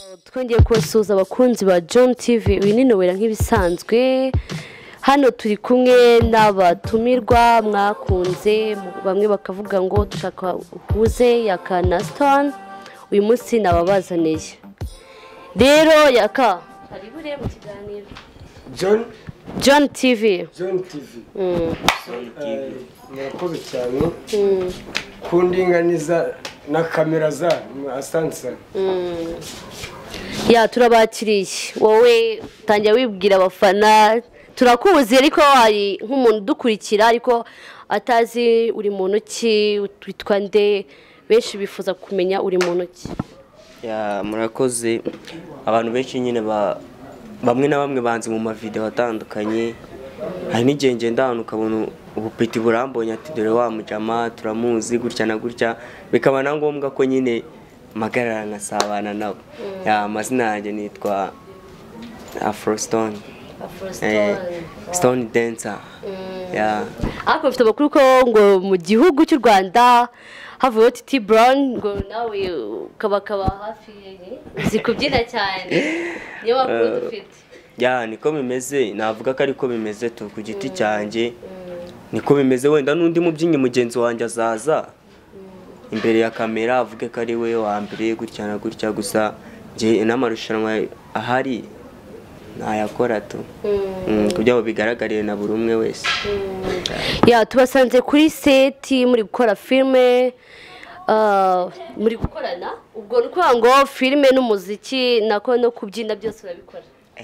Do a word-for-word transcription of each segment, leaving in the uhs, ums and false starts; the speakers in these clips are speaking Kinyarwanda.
twongeye kubasuhuza abakunzi ba John T V. Uyu ni Nowela nk'ibisanzwe. Hano turi kumwe n'abatumirwa mwakunze, bamwe bakavuga ngo dushaka uhuze Yaka na Stone. Uyu munsi nababazaniye. Rero Yaka, karibu rero mu kiganiro. John John T V. John T V. Mm. John T V. Murakoze cyane. Mm. Kundinganiza na kamera za asansa. Mm. Ya turabakiriye. Wowe tangira wibwira abafana. Turakuzi ariko hari nk'umuntu dukurikira ariko atazi uri muntu ki, witwa nde, benshi bifuza kumenya uri muntu ki. Ya murakoze, abantu benshi nyine ba bamwe na bamwe banze mu mavideo atandukanye. Hari n'igihe ngenda hano ukabona ubupiti burambonye ati dore wa mujama turamuzi gutya na gutya, bikaba na ngombwa ko nyine magarara nkasabana nabo. Mm. Ya amazina yanjye nitwa Afro Stone. Afro Stone. Eh, Stone Dancer. Mm. Ya. Ako mfite bakuru ko ngo mu gihugu cy'u Rwanda havuye Titi Brown ngo nawe kabakaba hafi uzi kubyina cyane. Niyo bakuru dufite. Ya niko bimeze, navuga ko ariko bimeze tu ku giti cyanjye. Niko bimeze, wenda n'undi mubyinyi mugenzi wanjye azaza imbere ya kamera avuge ko ari we wa mbere gutya na gutya, gusa nje n'amarushanwa ahari nayakora tu kugira ngo bigaragarire na buri umwe wese. Ya tubasanze kuri seti muri gukora filme, uh, muri gukorana ubwo nuko ngo filme n'umuziki nako no kubyina byose urabikora.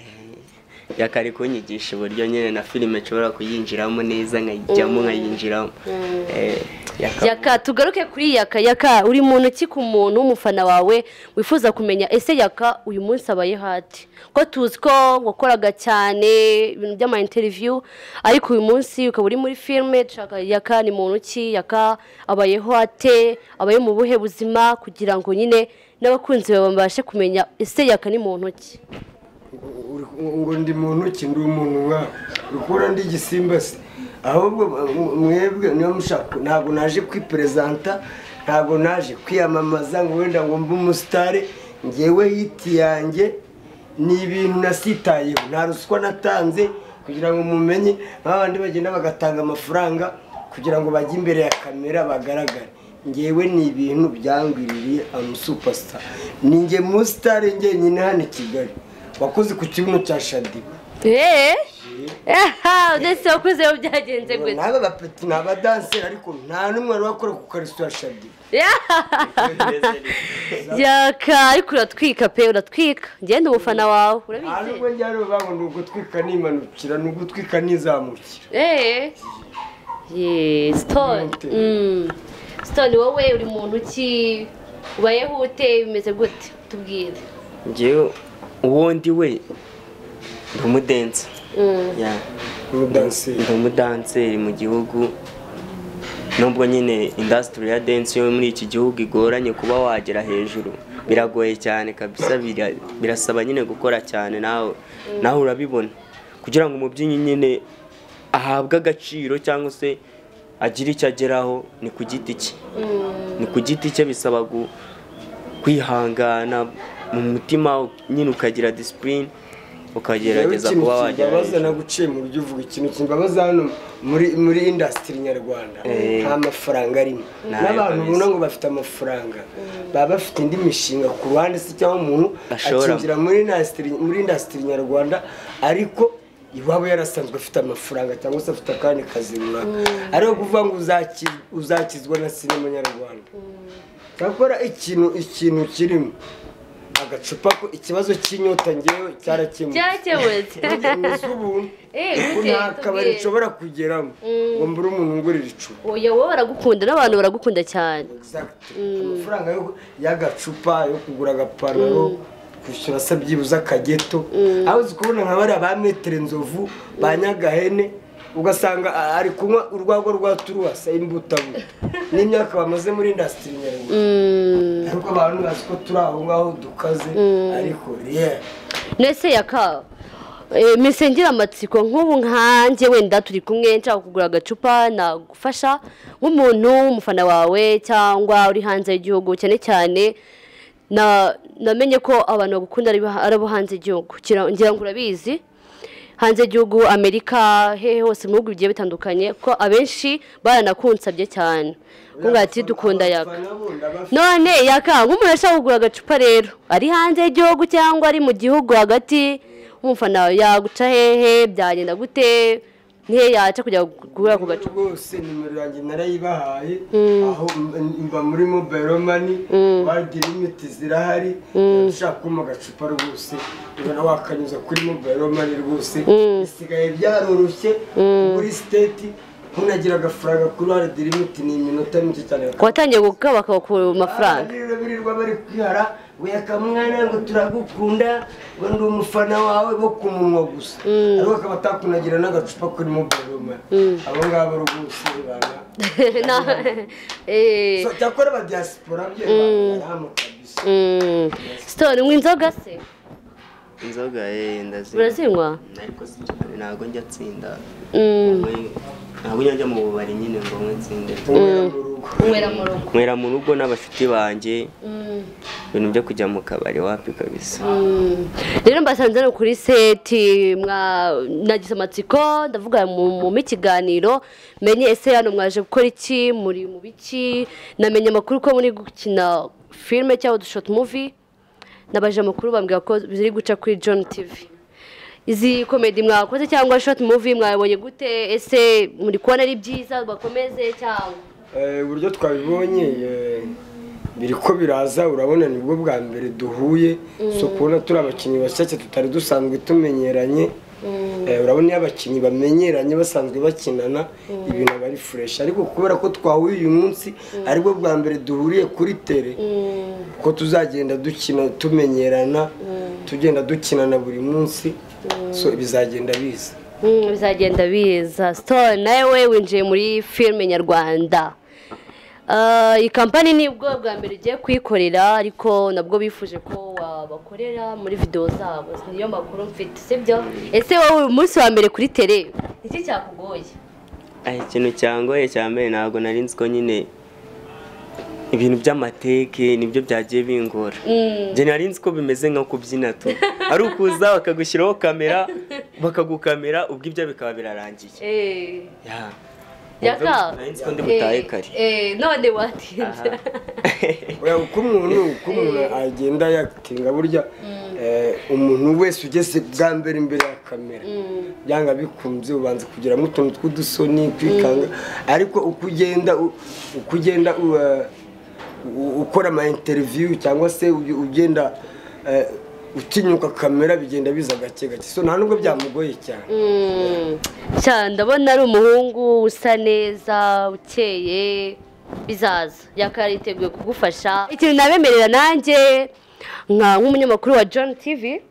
Yakari kunyigisha uburyo nyene na filime nshobora kuyinjiramo neza nkajyamo nkayinjiramo. Eh Yaka tugaruke kuri Yaka. Yaka uri muntu ki ku muntu umufana wawe wifuza kumenya ese Yaka uyu munsi abaye hati ko tuzi ko wakoraga cyane ibintu by'ama interview ariko uyu munsi ukaba uri muri filme, shaka Yaka ni muntu ki, Yaka abayeho ate, abaye mu buhe buzima kugira ngo nyine n'abakunzi bawe babashe kumenya ese Yaka ni muntu ki. Ngo ndi muntu ki, ndi umuntu nka ukora ndi gisimba se, ahubwo mwebwe niyo mushaka. Ntabwo naje kwipresenta, ntabwo naje kwiyamamaza ngo wenda ngo mbe umusitari. Ngewe hiti yanjye ni ibintu nasitayeho, nta ruswa natanze kugira ngo mumenye. Abandi bagenda bagatanga amafaranga kugira ngo bajye imbere ya kamera bagaragare. Ngewe ni ibintu byangwiririye, am superstar. Ninge musitari nge nyine hano Kigali wakoze ku kibuno cya Shadiba. Eh aha ndetse wakoze yo byagenze gute? Naba bapeti naba dancer ariko nta numwe wakora ku karisto ya Shadiba. Yaka ariko uratwika pe, uratwika ngende umufana wawe urabizi. Ariko njyaro babona ugutwika nimanukira n'ugutwika nizamukira. Eh ye Stone. Mm. Stone wowe uri muntu ki, ubayeho ute, bimeze gute tubwire? Ngewe uwo ndi we ndi umudensa. Ya umudansi ndi umudanseri mu gihugu, nubwo nyine industry ya dance yo muri iki gihugu igoranye kuba wagera hejuru, biragoye cyane kabisa. Birasaba nyine gukora cyane, nawe nawe urabibona, kugira ngo umubyinnyi nyine ahabwe agaciro cyangwa se agira icyo ageraho ni ku giti cye. Ni ku giti cye, bisaba kwihangana mu mutima nyine ukagira discipline ukagerageza kuba wagera. Bazana guciye mu buryo uvuga ikintu kimbabaza hano muri muri industry nyarwanda nta mafaranga arimo. N'abantu ubona ngo bafite amafaranga baba bafite indi mishinga ku ruhande se cyangwa umuntu akinjira muri industry muri industry nyarwanda ariko iwabo yarasanzwe afite amafaranga cyangwa se afite akandi kazi runaka, ariko kuvuga ngo uzakizwa na sinema nyarwanda. Cyakora ikintu ikintu kirimo agacupa ko ikibazo cy'inyota ngewe cyarakemutse. Cyarakemutse. N'isubu. Eh nta kabari nshobora kugeramo ngo mbure umuntu ngurira icupa. Oya wowe baragukunda n'abantu baragukunda cyane. Exactly. Amafaranga yo y'agacupa yo kugura agapantaro kwishyura se byibuza akageto. Aho uzikubona nka bari ba metere nzovu banyagahene ugasanga ari kunywa urwago rwa turuwasa imbutabuta n'imyaka bamaze muri industry nyarwanda. Ariko abantu bazi ko turi aho ngaho dukaze ariko yeah. Nese Yaka misengera amatsiko nk'ubu nkanjye wenda turi kumwe nshaka kugura agacupa nagufasha nk'umuntu umufana wawe cyangwa uri hanze y'igihugu cyane cyane na namenye ko abantu bagukunda ari abo hanze igihugu ngira ngo urabizi hanze igihugu Amerika hehe hose mu bihugu bigiye bitandukanye ko abenshi baranakunsabye cyane kunga ati dukunda Yaka none Yaka nk'umuntu ashaka kugura agacupa rero ari hanze igihugu cyangwa ari mu gihugu hagati umufana yaguca hehe byagenda gute nihe yaca kujya kugura ku gacupa rwose nimero yanjye narayibahaye aho mba muri mobile money bagira imiti zirahari ushaka kuma gacupa rwose ubona wakanyuza kuri mobile money rwose isigaye byaroroshye kuri state unagira agafaranga kuri hard limit ni iminota mike cyane watangiye gukaba ku mafaranga rero birirwa bari kwihara weka mwana ngo turagukunda ngo ndi umufana wawe bo kumunwa gusa ariko akaba atakunagira n'agacupa kuri mobile money abo ngabo rwose bana eh so cyakora ba diaspora bye baramu kabisa Stone mwinzoga se inzoga eh ndazi urazinywa ariko ntago njya tsinda mm ntabwo njya mu bubari nyine ngo mwitsinde mwera mu rugo mwera mu rugo n'abashuti banjye ibintu byo kujya mu kabari wapi kabisa rero mbasanze no kuri seti mwa nagize amatsiko ndavuga mu mikiganiro menye ese hano mwaje gukora iki muri mu biki namenye amakuru ko muri gukina filme cyangwa du short movie nabaje amakuru bambwira ko biri guca kuri John T V izi comedy mwakoze cyangwa short movie mwabonye gute ese muri kubona ari byiza bakomeze cyangwa eh buryo twabibonye biriko biraza urabona nibwo bwa mbere duhuye so kubona turi abakinyi bashyashya tutari dusanzwe tumenyeranye urabona abakinyi bamenyeranye basanzwe bakinana ibintu bari fresh ariko kubera ko twahuye uyu munsi aribwo bwa mbere duhuriye kuri tele ko tuzagenda dukina tumenyerana tugenda dukinana buri munsi so bizagenda biza bizagenda biza Stone nawe winjiye muri filme nyarwanda iyi kampani nibwo bwa mbere igiye kwikorera ariko nabwo bifuje ko wabakorera muri video zabo niyo makuru mfite sibyo ese wowe umunsi wa mbere kuri tele iki cyakugoye ah ikintu cyangoye cyane ntabwo nari nzi ko nyine ibintu by'amateke nibyo byagiye bingora je nari nzi ko bimeze nko kubyina tu ari ukuza bakagushyiraho kamera bakagukamera ubwo ibyo bikaba birarangiye eh ya Yaka eh none watinze oya uko umuntu uko umuntu agenda yatinga burya umuntu wese ugeze bwa mbere imbere ya kamera byanga bikunze ubanza kugira mu tuntu tw'udusoni kwikanga ariko ukugenda ukugenda ukora ama interview cyangwa se ugenda utinyuka kamera bigenda biza gake gake so nta nubwo byamugoye cyane cyane ndabona ari umuhungu usa neza ukeye bizaza yakariteguye kugufasha ikintu nabemerera nanjye nka nk'umunyamakuru wa John T V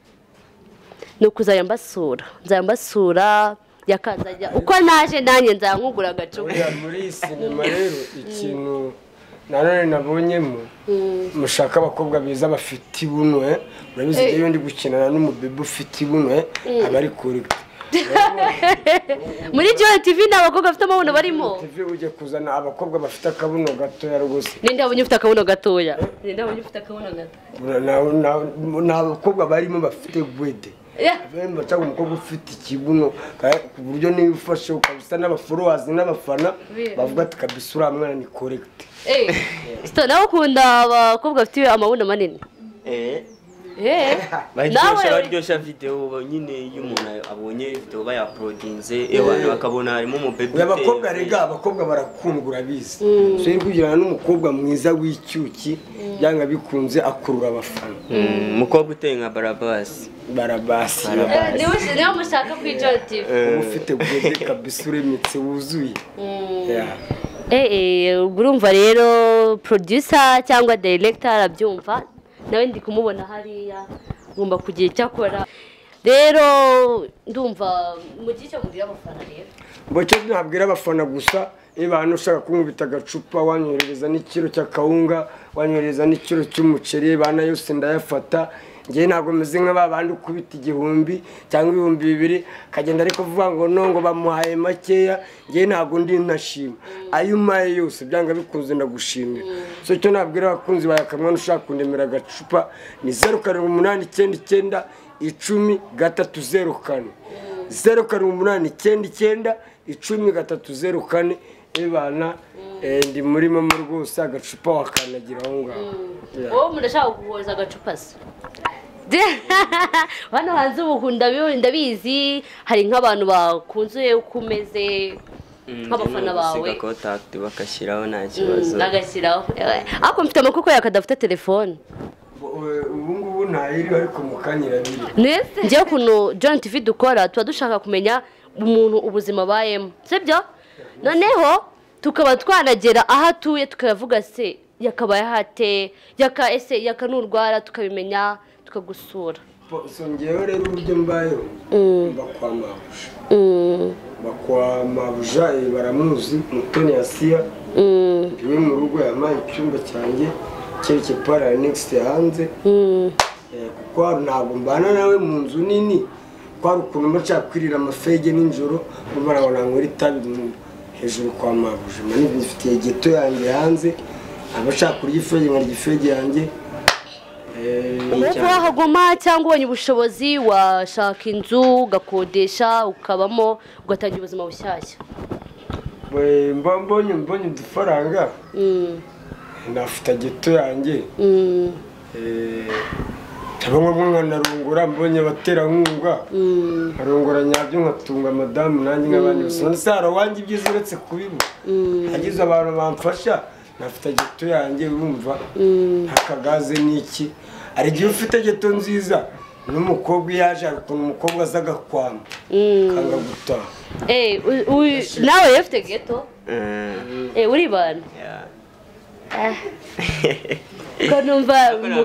no kuzajya mbasura nzajya mbasura yakazajya uko naje nanjye nzankugura agacupa muri sinema rero ikintu nanone nabonyemo mushaka abakobwa biza bafite ibunwe urabizi iyo ndi gukinana n'umubebe ufite ibunwe abari kuri muri John T V n'abakobwa bafite amabuno barimo T V uje kuzana abakobwa bafite akabuno gatoya rwose ninde abonye ufite akabuno gatoya ninde abonye ufite akabuno gato n'abakobwa barimo bafite gwede Bemba cyangwa umukobwa ufite ikibuno ku buryo niba ufashe ukabisa n'abafollowers n'abafana bavuga ati kabisa uri mwana ni correct eh Stone nawe ukunda abakobwa bafite amabuno manini eh eh nawe baryoshya video nyine iyo umuntu abonye video baya uploadinze abantu bakabona harimo umubebe abakobwa rega abakobwa barakundura bizi so iri kugirana n'umukobwa mwiza w'icyuki byanga bikunze akurura abafana umukobwa uteye nka Barabasi Barabasi niwe niwe mushaka kuri John T V ufite gwede kabisa uremitse wuzuye eh eh urumva rero producer cyangwa director arabyumva nawe ndi kumubona hariya ngomba kugira icyo akora rero ndumva mu gihe cyo mubwira abafana rero ngo cyo ntabwira abafana gusa niba hano ushaka kunkubita agacupa wanyohereza n'ikiro cy'akawunga wanyohereza n'ikiro cy'umuceri bana yose ndayafata ngewe ntabwo meze nk'aba bandi ukubita igihumbi cyangwa ibihumbi bibiri akagenda ariko kuvuga ngo no ngo bamuhaye makeya ngewe ntabwo ndi ntashima ayo umpaye yose byanga bikunze ndagushimira so icyo nabwira abakunzi bawe akamwana ushaka kundemera agacupa ni zeru karindwi umunani icyenda icyenda icumi gatatu zeru kane zeru karindwi umunani icyenda icyenda icumi gatatu zeru kane ibana ndi muri mama rwose agacupa wakanagira aho ngaho wowe murashaka kuguhoza agacupa se hano hanze ubu ndabizi hari nk'abantu bakunze uko umeze nk'abafana bawe kontakiti bagashyiraho nta kibazo bagashyiraho ariko mfite amakuru ko yakadafite telefone ubu ngubu ntayiriho ariko mu kanya irabiri ngewe ukuntu John T V dukora tuba dushaka kumenya umuntu ubuzima abayemo sibyo noneho tukaba twanagera aho atuye tukavuga se yakabaye hate yaka ese yakanurwara tukabimenya tukagusura so ngewe rero uburyo mbayeho bakwa mabuja bakwa mabuja baramuzi Mutoni Asiya iwe mu rugo yamaye icyumba cyanjye cyereke para next hanze kuko ntabwo mbana nawe mu nzu nini kwari ukuntu mbaca kwirira amafege ninjoro barabona nkuri tabi hejuru kwa mabuja mani bifitiye geto yanjye hanze abashaka kurya ifege nkarya ifege yanjye ubu wahaguma cyangwa ubonye ubushobozi washaka inzu ugakodesha ukabamo ugatangira ubuzima bushyashya mba mbonye mbonye udufaranga nafite geto yanjye cyangwa nkanarungura mbonye abaterankunga nkarungura nyabyo nkatunga madamu nanjye nk'abandi bose none se hari uwanjye ibyiza uretse kubibura hagize abantu bamfasha nafite geto yanjye urumva ntakagaze n'iki hari igihe ufite geto nziza n'umukobwa yaje hari ukuntu umukobwa aza agakwama kanga gutaha nawe ufite geto uribana ko numva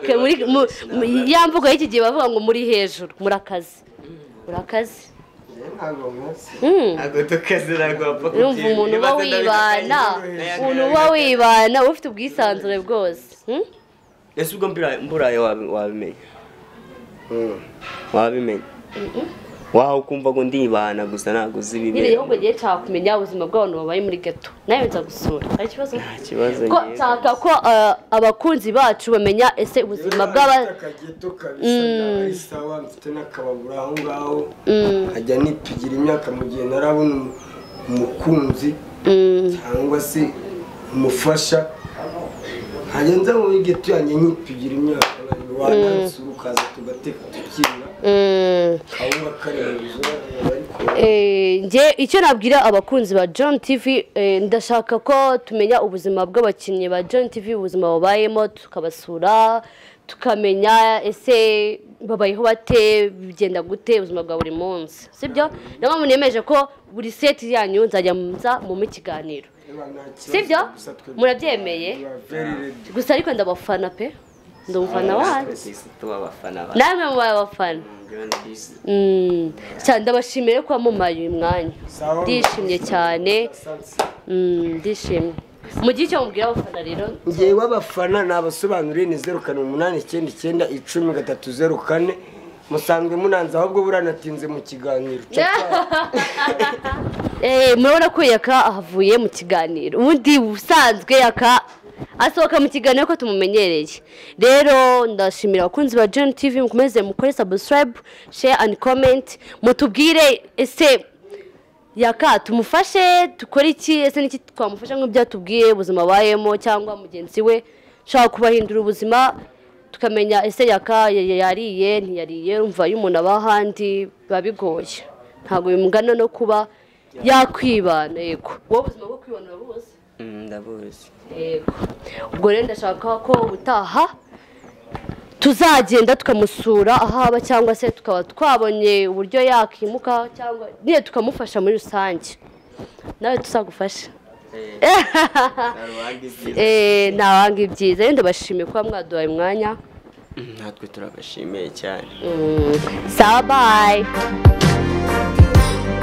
ya mvugo y'iki gihe bavuga ngo muri hejuru murakazi urakazi ntabwo tukazi ntabwo wapfa kugira numva umuntu uba wibana umuntu uba wibana ufite ubwisanzure bwose ese ubwo mburaye wabimenya wabimenya waho ukumva ngo ndibana gusa ntabwo uzi ibibera nyine ahubwo ngiye nshaka kumenya ubuzima bw'abantu babaye muri geto nawe nza gusura hari ikibazo nta kibazo ko nshaka ko abakunzi bacu bamenya ese ubuzima bw'aba akageto kabisa ari sawa mfite n'akababura aho ngaho nkajya nipigira imyaka mu gihe narabona umukunzi cyangwa se umufasha nkajya nza muri geto yanjye nkipigira imyaka wanansura ukaza tugateka tukina kawunga kari mu buzima nge icyo nabwira abakunzi ba John T V ndashaka ko tumenya ubuzima bw'abakinnyi ba John T V ubuzima babayemo tukabasura tukamenya ese babayeho bate bigenda gute ubuzima bwa buri munsi sibyo niyo mpamvu nemeje ko buri seti yanyu nzajya muza mu ikiganiro sibyo murabyemeye gusa ariko ndabafana pe ndi umufana wanyu namwe mubaye abafana ndabashimire ko wamumaye uyu mwanya ndishimye cyane ndishimye mu gihe cyo mubwira abafana rero ngewe abafana nabasobanuriye ni zeru karindwi umunani icyenda icyenda icumi gatatu zeru kane musanzwe munanze ahubwo buranatinze mu kiganiro murabona ko yaka ahavuye mu kiganiro ubundi ubusanzwe yaka asohoka mu kiganiro ko tumumenyereye rero ndashimira abakunzi ba John T V mukomeze mukore subscribe share and comment mutubwire ese yaka tumufashe tukore iki ese niki twamufasha nk'ibyatubwiye ubuzima bayemo cyangwa mugenzi we shaka kubahindura ubuzima tukamenya ese yaka yariye ntiyariye umva y'umuntu abahandi babigoye ntago bimugana no kuba yakwibana yego wowe ubuzima bwo kwibana bose ndabuzi yego ubwo rero ndashaka ko ubutaha tuzagenda tukamusura ahaba cyangwa se tukaba twabonye uburyo yakimuka cyangwa niyo tukamufasha muri rusange nawe tuzagufasha eh nawanga ibyiza rero ndabashimiye kuba mwaduhaye umwanya natwe turabashimiye cyane sawa bye